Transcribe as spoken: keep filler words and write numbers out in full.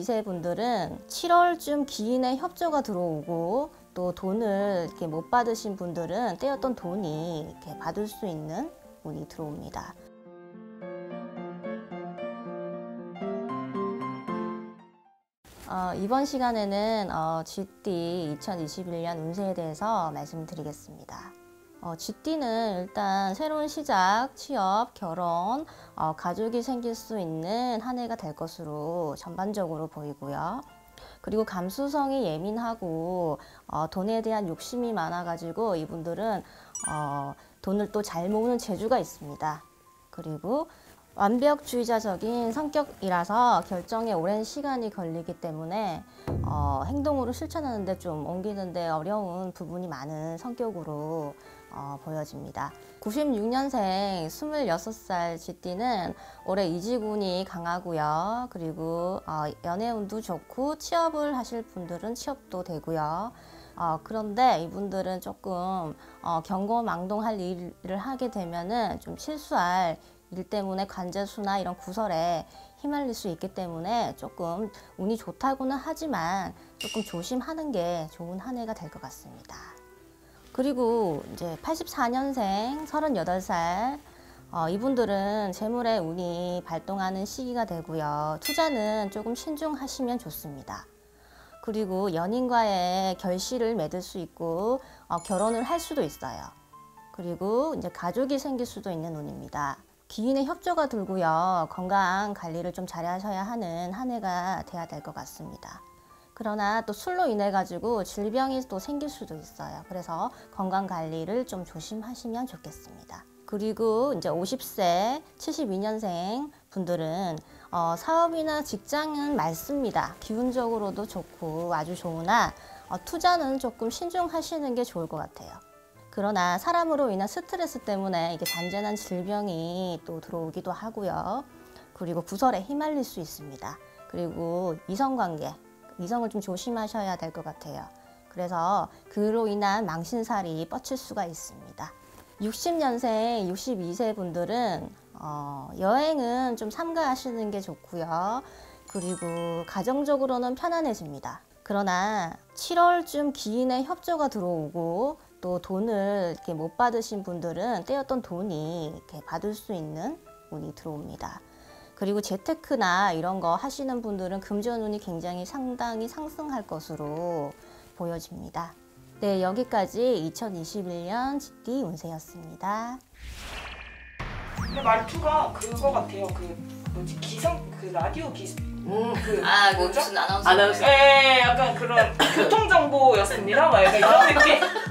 이 세 분들은 칠월쯤 기인의 협조가 들어오고 또 돈을 이렇게 못 받으신 분들은 떼었던 돈이 이렇게 받을 수 있는 운이 들어옵니다. 어, 이번 시간에는 어, 쥐띠 이천이십일 년 운세에 대해서 말씀드리겠습니다. 어, 쥐띠는 일단 새로운 시작, 취업, 결혼, 어, 가족이 생길 수 있는 한 해가 될 것으로 전반적으로 보이고요. 그리고 감수성이 예민하고 어, 돈에 대한 욕심이 많아가지고 이분들은 어, 돈을 또 잘 모으는 재주가 있습니다. 그리고 완벽주의자적인 성격이라서 결정에 오랜 시간이 걸리기 때문에 어, 행동으로 실천하는데 좀 옮기는데 어려운 부분이 많은 성격으로 어, 보여집니다. 구십육 년생 스물여섯 살 쥐띠는 올해 이지군이 강하고요. 그리고 어, 연애운도 좋고 취업을 하실 분들은 취업도 되고요. 어, 그런데 이분들은 조금 어, 경거망동할 일을 하게 되면은 좀 실수할 일 때문에 관제수나 이런 구설에 휘말릴 수 있기 때문에 조금 운이 좋다고는 하지만 조금 조심하는 게 좋은 한 해가 될 것 같습니다. 그리고 이제 팔십사 년생 서른여덟 살 어, 이분들은 재물의 운이 발동하는 시기가 되고요. 투자는 조금 신중하시면 좋습니다. 그리고 연인과의 결실을 맺을 수 있고 어, 결혼을 할 수도 있어요. 그리고 이제 가족이 생길 수도 있는 운입니다. 기인의 협조가 들고요. 건강 관리를 좀 잘 하셔야 하는 한 해가 돼야 될 것 같습니다. 그러나 또 술로 인해 가지고 질병이 또 생길 수도 있어요. 그래서 건강 관리를 좀 조심하시면 좋겠습니다. 그리고 이제 오십 세, 칠십이 년생 분들은 어, 사업이나 직장은 맑습니다. 기운적으로도 좋고 아주 좋으나 어, 투자는 조금 신중하시는 게 좋을 것 같아요. 그러나 사람으로 인한 스트레스 때문에 이게 잔잔한 질병이 또 들어오기도 하고요. 그리고 구설에 휘말릴 수 있습니다. 그리고 이성관계, 이성을 좀 조심하셔야 될 것 같아요. 그래서 그로 인한 망신살이 뻗칠 수가 있습니다. 육십 년생, 육십이 세 분들은 어, 여행은 좀 삼가하시는 게 좋고요. 그리고 가정적으로는 편안해집니다. 그러나 칠월쯤 기인의 협조가 들어오고 또 돈을 이렇게 못 받으신 분들은 떼었던 돈이 이렇게 받을 수 있는 운이 들어옵니다. 그리고 재테크나 이런 거 하시는 분들은 금전운이 굉장히 상당히 상승할 것으로 보여집니다. 네, 여기까지 이천이십일 년 쥐띠 운세였습니다. 근데 말투가 그거 같아요. 그 뭐지 기성 그 라디오 기 음, 그 아, 뭐 뭐죠? 무슨 아나운서? 아나운서. 예, 약간 그런 교통 정보였습니다. 막 약간 이런 느낌.